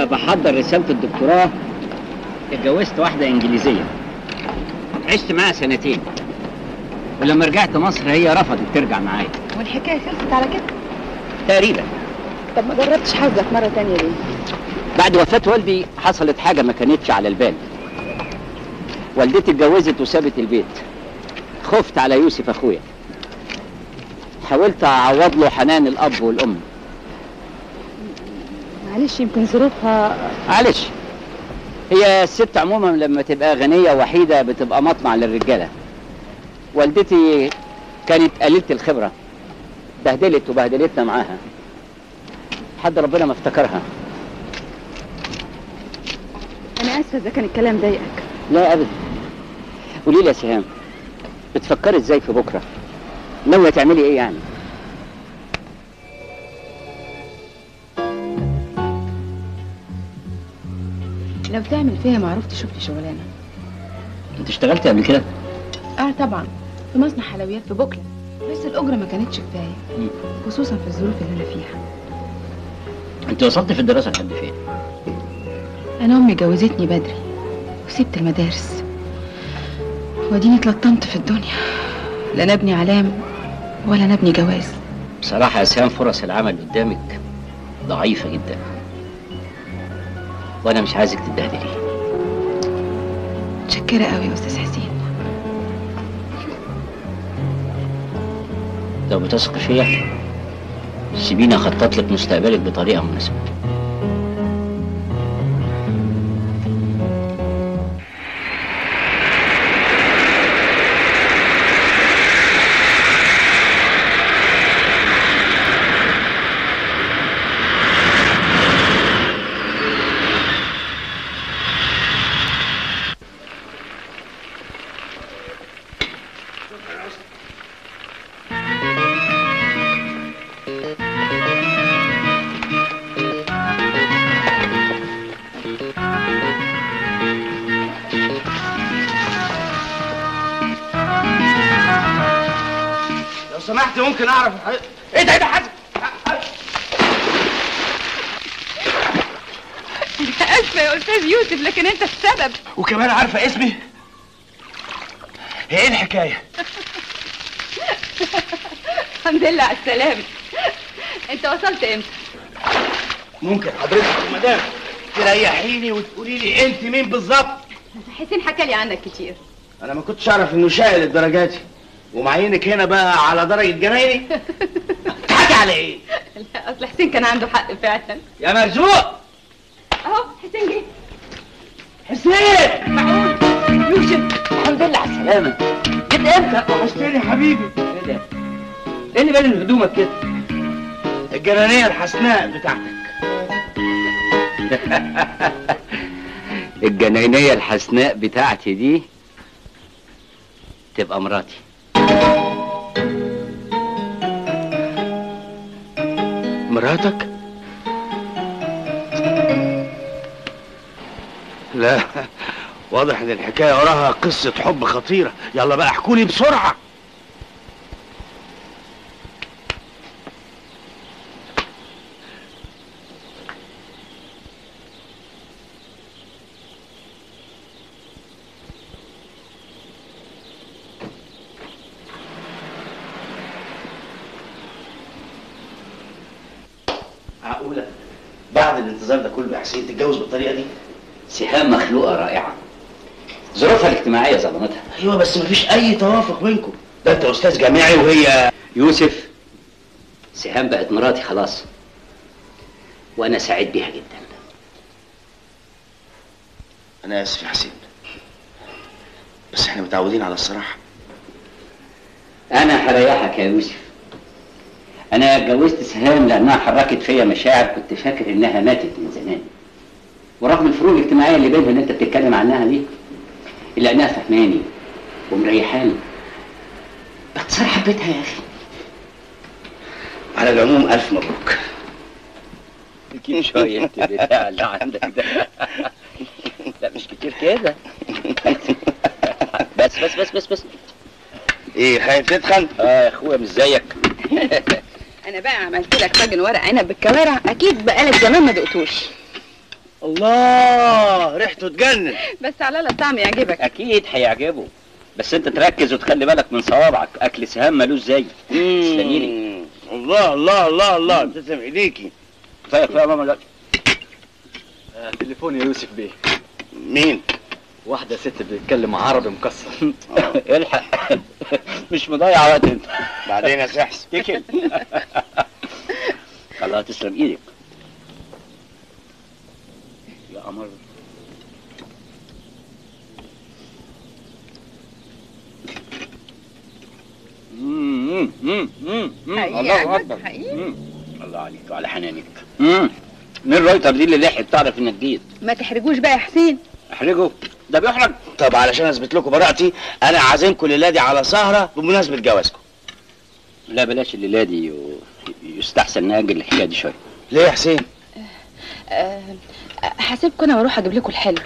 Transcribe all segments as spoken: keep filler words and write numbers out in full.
بحضر رسالة الدكتوراه اتجوزت واحدة انجليزية، عشت معاها سنتين، ولما رجعت مصر هي رفضت ترجع معايا. والحكاية خلصت على كده؟ تقريبا. طب ما جربتش حظك مرة تانية ليه؟ بعد وفاة والدي حصلت حاجة ما كانتش على البال. والدتي اتجوزت وسابت البيت. خفت على يوسف اخويا. حاولت اعوض له حنان الاب والام. معلش يمكن ظروفها. معلش، هي الست عموما لما تبقى غنية وحيدة بتبقى مطمع للرجالة. والدتي كانت قليلة الخبرة، بهدلت وبهدلتنا معاها حد ربنا ما افتكرها. انا اسفة اذا كان الكلام ضايقك. لا ابدا. قولي لي يا سهام، بتفكري ازاي في بكرة؟ ناوية تعملي ايه يعني؟ لو تعمل فيها معروف تشوف لي شغلانه. انت اشتغلتي قبل كده؟ اه طبعا، في مصنع حلويات في بوكلة، بس الاجره ما كانتش كفايه، خصوصا في الظروف اللي انا فيها. انت وصلت في الدراسه لحد فين؟ انا امي جوزتني بدري وسبت المدارس، واديني اتلطمت في الدنيا، لا نبني علام ولا نبني جواز. بصراحه يا سهام فرص العمل قدامك ضعيفه جدا، وانا مش عايزك تتبهدلي. متشكره قوي يا استاذ حسين. لو بتثق فيا سيبيني اخطط لك مستقبلك بطريقه مناسبه. سمحت ممكن اعرف ايه ده؟ ايه ده حاجه؟ انا اسفه يا استاذ يوسف، لكن انت السبب. وكمان عارفه اسمي؟ هي ايه الحكايه؟ الحمد لله على السلامه. انت وصلت امتى؟ ممكن حضرتك يا مدام تريحيني وتقولي لي انت مين بالظبط؟ حسين حكى لي عنك كتير. انا ما كنتش اعرف انه شايل الدرجات دي، ومعينك هنا بقى على درجه جنايني. بتضحكي على ايه؟ لا اصل حسين كان عنده حق فعلا. يا مرزوق اهو حسين جه. حسين معقول؟ يوسف الحمد لله على السلامه. جيت امتى؟ وحشتني يا حبيبي. ايه ده؟ ايه اللي بين هدومك كده؟ الجنانيه الحسناء بتاعتك. الجنينيه الحسناء بتاعتي دي تبقى مراتي. مراتك؟ لا واضح ان الحكايه وراها قصه حب خطيره. يلا بقى احكولي بسرعه. معقولة بعد الانتظار ده كله يا حسين تتجوز بالطريقة دي؟ سهام مخلوقة رائعة، ظروفها الاجتماعية ظلمتها. ايوه بس مفيش أي توافق بينكم، ده أنت أستاذ جامعي وهي. يوسف، سهام بقت مراتي خلاص، وأنا سعيد بيها جدا. أنا آسف يا حسين، بس إحنا متعودين على الصراحة. أنا هريحك يا يوسف. أنا اتجوزت سهام لأنها حركت فيا مشاعر كنت فاكر إنها ماتت من زمان. ورغم الفروق الاجتماعية اللي بينها اللي أنت بتتكلم عنها دي، إلا إنها فهماني ومريحاني. باختصار حبيتها يا أخي. على العموم ألف مبروك. كتير شوية أنت بتاع اللي عندك ده. لا مش كتير كده. بس بس بس بس بس. إيه خايف تتخن؟ آه يا أخويا مش زيك. انا بقى عملت لك طاجن ورق عنب بالكوارع، اكيد بقالك زمان ما دقتوش. الله ريحته تجنن. بس على الطعم يعجبك. اكيد هيعجبه، بس انت تركز وتخلي بالك من صوابعك، اكل سهام ملوش زي. تسلميلي. الله الله الله الله تسلم ايديكي. طيب يا ماما دلوقتي. آه تليفون يا يوسف بيه. مين؟ واحدة ست بتتكلم عربي مكسر. الحق مش مضيع وقت انت. بعدين يا سحس. تكل. الله تسلم ايدك. يا قمر. امم امم امم الله اكبر. الله عليك وعلى حنانك. امم مين الرايتر دي اللي لحق تعرف انك جيت؟ ما تحرجوش بقى يا حسين. احرجه؟ ده بيحرج. طب علشان اثبت لكم براءتي انا عازمكم الليله دي على سهره بمناسبه جوازكم. لا بلاش الليله دي، يستحسن ناجل الحكايه دي شويه. ليه يا حسين؟ أه هسيبكم انا واروح اجيب لكم الحلو.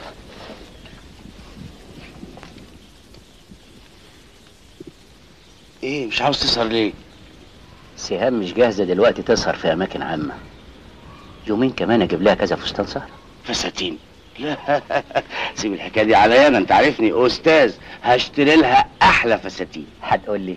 ايه مش عاوز تسهر ليه؟ سهام مش جاهزه دلوقتي تسهر في اماكن عامه. يومين كمان اجيب لها كذا فستان سهر. فساتين؟ لا سيب الحكايه دي عليا انا، انت عارفني استاذ، هشتري لها احلى فساتين. هتقول لي.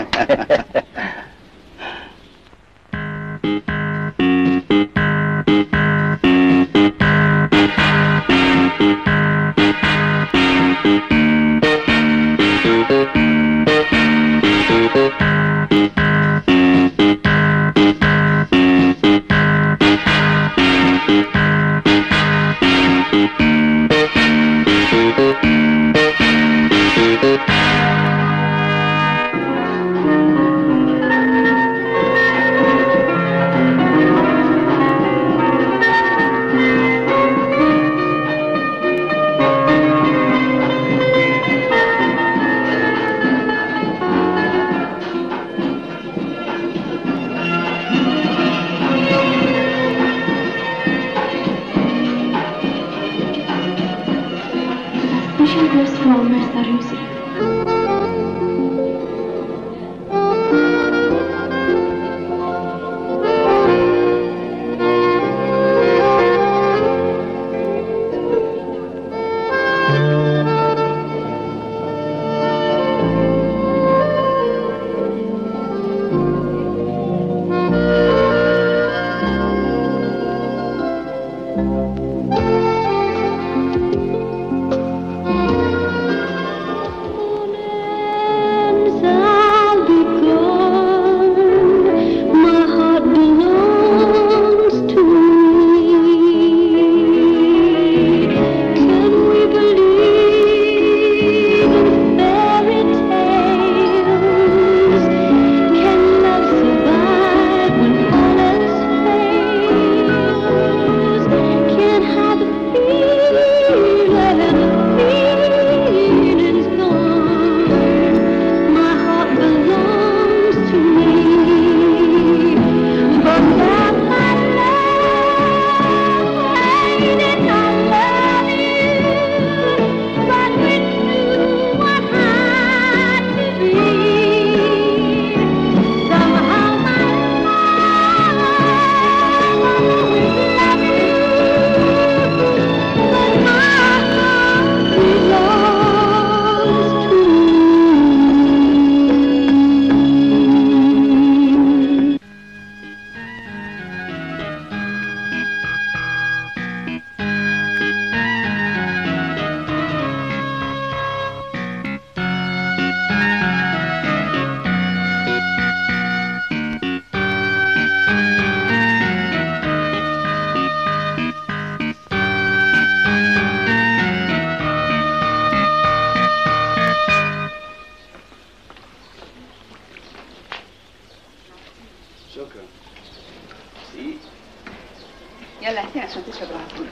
يلا حسين عشان تشرب راحتك.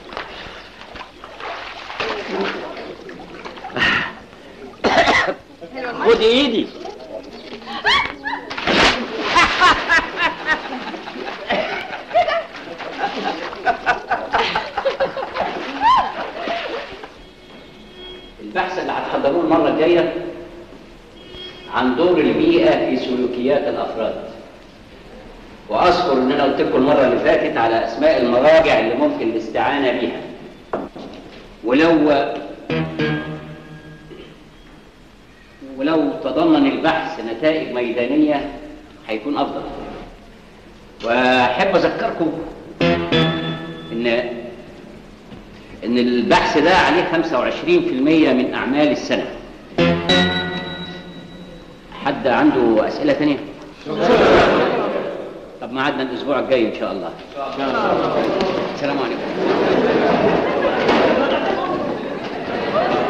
خدي ايدي. البحث اللي هتحضروه المره الجايه عن دور البيئه في سلوكيات الافراد. واذكر ان انا قلت لكم المره اللي فاتت على اسماء المراجع اللي ممكن الاستعانه بيها. ولو ولو تضمن البحث نتائج ميدانية هيكون أفضل. وأحب أذكركم إن إن البحث ده عليه خمسة وعشرين في المية من أعمال السنة. حد عنده أسئلة تانية؟ طب ميعادنا الأسبوع الجاي إن شاء الله. السلام عليكم.